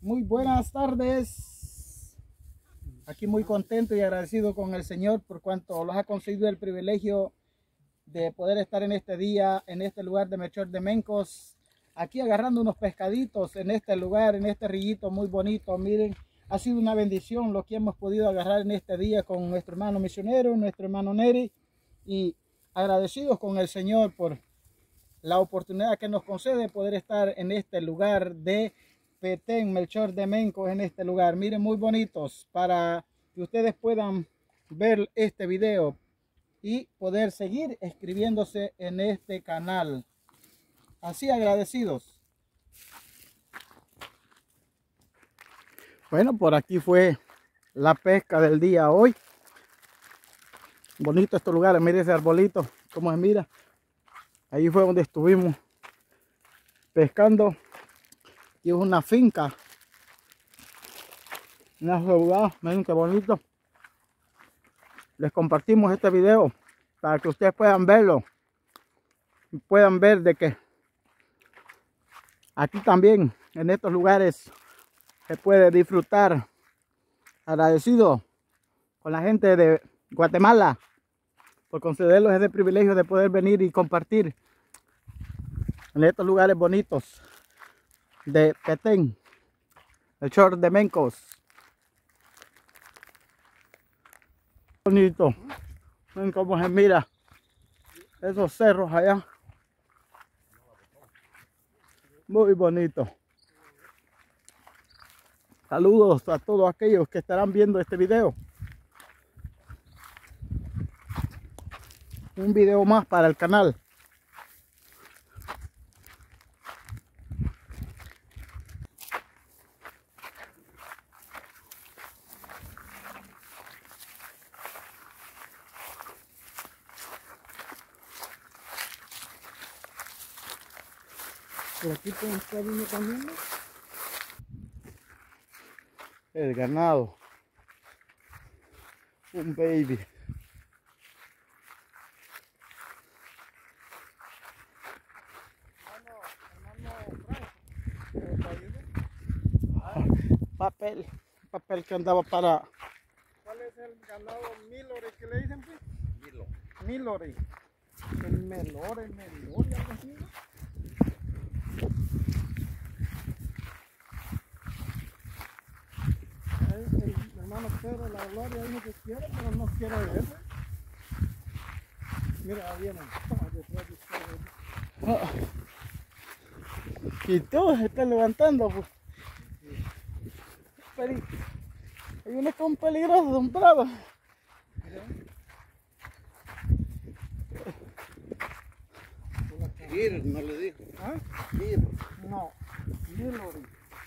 Muy buenas tardes. Aquí muy contento y agradecido con el Señor por cuanto nos ha concedido el privilegio de poder estar en este día, en este lugar de Melchor de Mencos, aquí agarrando unos pescaditos en este lugar, en este rillito muy bonito. Miren, ha sido una bendición lo que hemos podido agarrar en este día con nuestro hermano misionero, nuestro hermano Neri, y agradecidos con el Señor por la oportunidad que nos concede poder estar en este lugar de Petén, Melchor de Mencos, en este lugar. Miren, muy bonitos, para que ustedes puedan ver este video y poder seguir inscribiéndose en este canal. Así agradecidos. Bueno, por aquí fue la pesca del día hoy. Bonito estos lugares, mire ese arbolito, como se mira. Ahí fue donde estuvimos pescando. Y es una finca, una ciudad. Miren qué bonito. Les compartimos este video para que ustedes puedan verlo y puedan ver de que aquí también en estos lugares se puede disfrutar. Agradecido con la gente de Guatemala por concederles ese privilegio de poder venir y compartir en estos lugares bonitos de Petén, Melchor de Mencos. Bonito, ven cómo se mira esos cerros allá, muy bonito. Saludos a todos aquellos que estarán viendo este video. Un video más para el canal. Por aquí pueden estar viendo también el ganado, un baby. Papel que andaba para... ¿Cuál es el ganado Milore que le dicen? Pues? Milore. El Melore, algo así, ¿no? El hermano Pedro La Gloria dijo que quiere, pero no quiere verse. Mira, ahí vienen. Detrás de ustedes. Y todos se están levantando, pues. Hay unos que son peligrosos, son bravos. Ir, no le dijo. ¿Ah? Ir. No, Milore.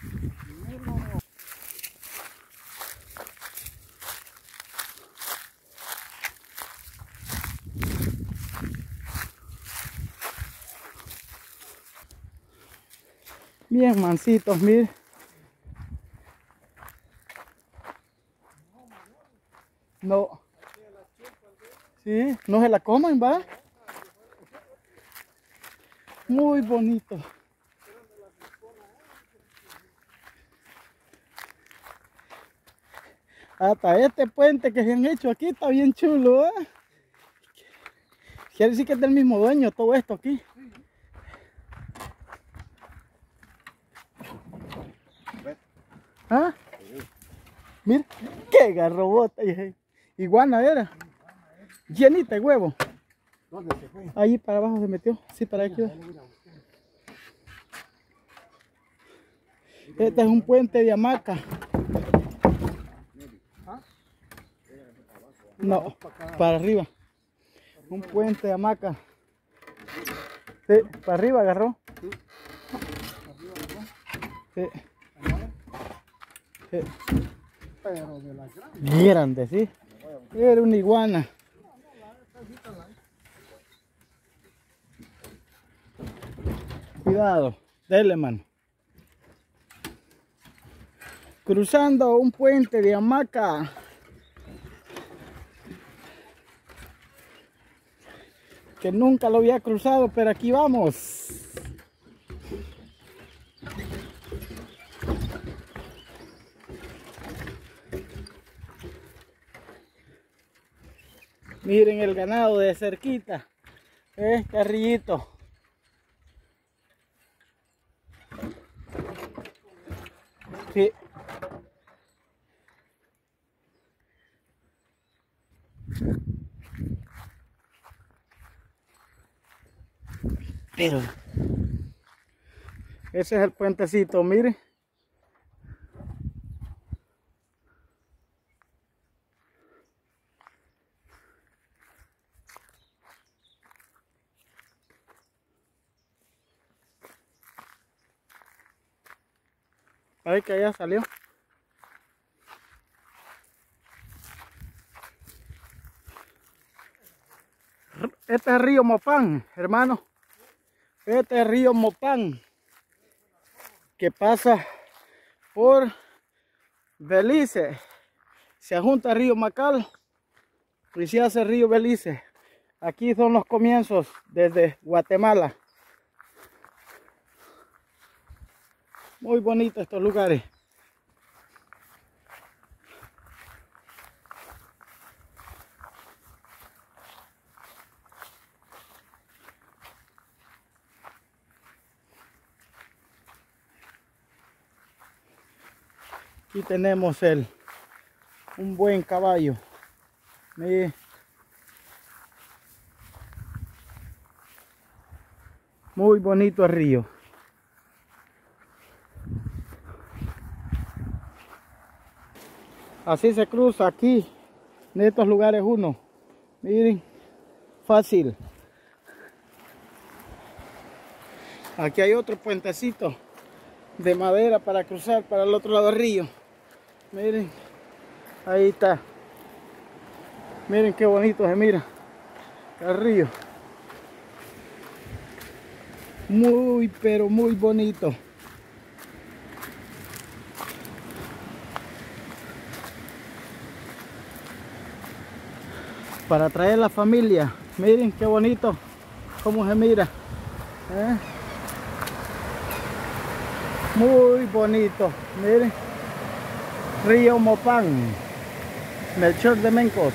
Bien mansitos, miren. No. Sí, no se la comen, va. Muy bonito. Hasta este puente que se han hecho aquí está bien chulo, ¿eh? Quiere decir que es del mismo dueño todo esto aquí. ¿Ah? Mira, qué garrobota. Iguana era. Llenita de huevo. ¿Dónde se fue? Ahí para abajo se metió. Sí, para aquí. Este es un puente de hamaca. No, para arriba. Un puente de hamaca. Sí, para arriba agarró. Sí. Sí. Pero de la grande. Bien grande, sí. Era una iguana. Cuidado, dele mano. Cruzando un puente de hamaca. Que nunca lo había cruzado, pero aquí vamos. Miren el ganado de cerquita. Este rillito. Sí. Pero ese es el puentecito, miren. Ahí que ya salió. Este es el río Mopán, hermano. Este es el río Mopán, que pasa por Belice. Se junta el río Macal y se hace el río Belice. Aquí son los comienzos desde Guatemala. Muy bonitos estos lugares. Aquí tenemos un buen caballo. Mire. Muy bonito el río. Así se cruza aquí, en estos lugares uno. Miren, fácil. Aquí hay otro puentecito de madera para cruzar para el otro lado del río. Miren, ahí está. Miren qué bonito se mira el río. Muy, pero muy bonito. Para traer la familia. Miren qué bonito cómo se mira. Muy bonito. Miren. Río Mopán, Melchor de Mencos.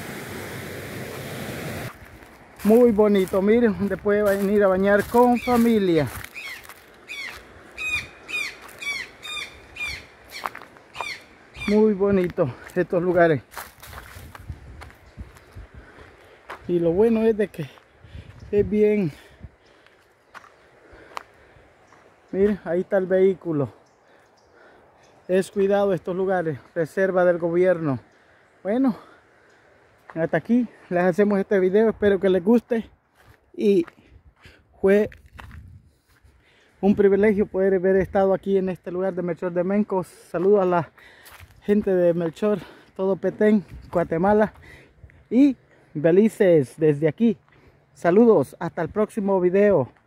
Muy bonito. Miren, donde puede venir a bañar con familia. Muy bonito estos lugares. Y lo bueno es de que es bien. Miren, ahí está el vehículo. Es cuidado estos lugares, reserva del gobierno. Bueno, hasta aquí les hacemos este video. Espero que les guste. Y fue un privilegio poder haber estado aquí en este lugar de Melchor de Mencos. Saludos a la gente de Melchor, todo Petén, Guatemala y Belice desde aquí. Saludos, hasta el próximo video.